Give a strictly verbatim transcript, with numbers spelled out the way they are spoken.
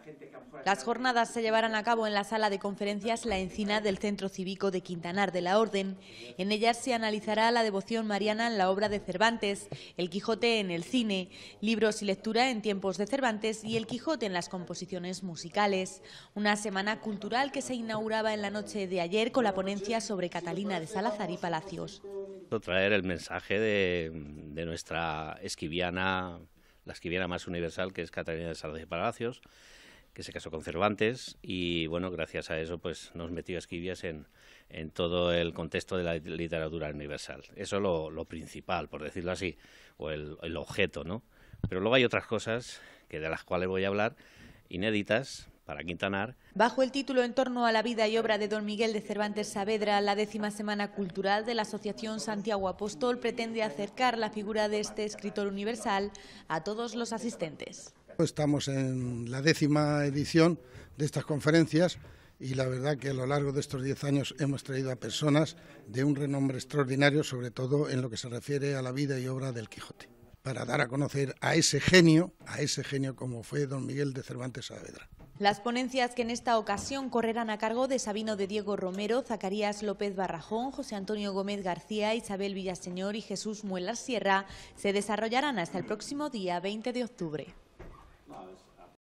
Las jornadas se llevarán a cabo en la sala de conferencias La Encina del Centro Cívico de Quintanar de la Orden. En ellas se analizará la devoción mariana en la obra de Cervantes, El Quijote en el cine, libros y lectura en tiempos de Cervantes y El Quijote en las composiciones musicales. Una semana cultural que se inauguraba en la noche de ayer con la ponencia sobre Catalina de Salazar y Palacios. Traer el mensaje de, de nuestra esquiviana, la esquiviana más universal, que es Catalina de Salazar y Palacios, que se casó con Cervantes y, bueno, gracias a eso pues nos metió a Esquivias en, en todo el contexto de la literatura universal. Eso es lo, lo principal, por decirlo así, o el, el objeto, ¿no? Pero luego hay otras cosas que de las cuales voy a hablar, inéditas para Quintanar. Bajo el título En torno a la vida y obra de don Miguel de Cervantes Saavedra, la décima semana cultural de la Asociación Santiago Apóstol pretende acercar la figura de este escritor universal a todos los asistentes. Estamos en la décima edición de estas conferencias y la verdad que a lo largo de estos diez años hemos traído a personas de un renombre extraordinario, sobre todo en lo que se refiere a la vida y obra del Quijote, para dar a conocer a ese genio, a ese genio como fue don Miguel de Cervantes Saavedra. Las ponencias que en esta ocasión correrán a cargo de Sabino de Diego Romero, Zacarías López Barrajón, José Antonio Gómez García, Isabel Villaseñor y Jesús Muelas Sierra se desarrollarán hasta el próximo día veinte de octubre.